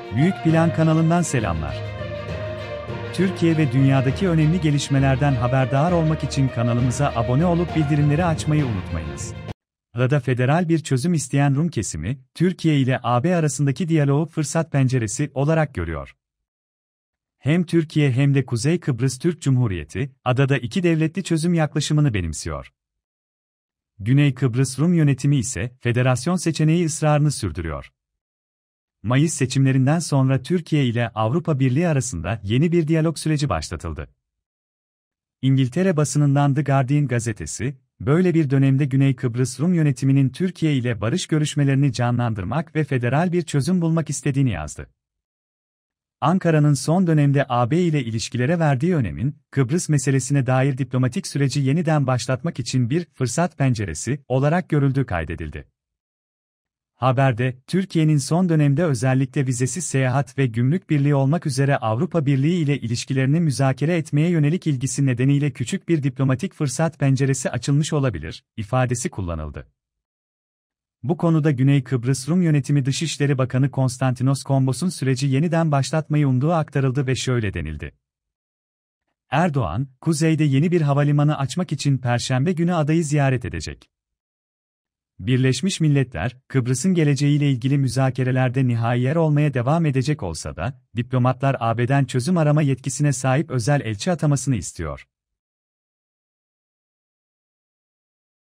Büyük Plan kanalından selamlar. Türkiye ve dünyadaki önemli gelişmelerden haberdar olmak için kanalımıza abone olup bildirimleri açmayı unutmayınız. Arada federal bir çözüm isteyen Rum kesimi, Türkiye ile AB arasındaki diyaloğu fırsat penceresi olarak görüyor. Hem Türkiye hem de Kuzey Kıbrıs Türk Cumhuriyeti, adada iki devletli çözüm yaklaşımını benimsiyor. Güney Kıbrıs Rum yönetimi ise federasyon seçeneği ısrarını sürdürüyor. Mayıs seçimlerinden sonra Türkiye ile Avrupa Birliği arasında yeni bir diyalog süreci başlatıldı. İngiltere basınından The Guardian gazetesi, böyle bir dönemde Güney Kıbrıs Rum yönetiminin Türkiye ile barış görüşmelerini canlandırmak ve federal bir çözüm bulmak istediğini yazdı. Ankara'nın son dönemde AB ile ilişkilere verdiği önemin, Kıbrıs meselesine dair diplomatik süreci yeniden başlatmak için bir fırsat penceresi olarak görüldüğü kaydedildi. Haberde, Türkiye'nin son dönemde özellikle vizesiz seyahat ve gümrük birliği olmak üzere Avrupa Birliği ile ilişkilerini müzakere etmeye yönelik ilgisi nedeniyle küçük bir diplomatik fırsat penceresi açılmış olabilir, ifadesi kullanıldı. Bu konuda Güney Kıbrıs Rum Yönetimi Dışişleri Bakanı Konstantinos Kombos'un süreci yeniden başlatmayı umduğu aktarıldı ve şöyle denildi. Erdoğan, kuzeyde yeni bir havalimanı açmak için Perşembe günü adayı ziyaret edecek. Birleşmiş Milletler, Kıbrıs'ın geleceğiyle ilgili müzakerelerde nihai yer olmaya devam edecek olsa da, diplomatlar AB'den çözüm arama yetkisine sahip özel elçi atamasını istiyor.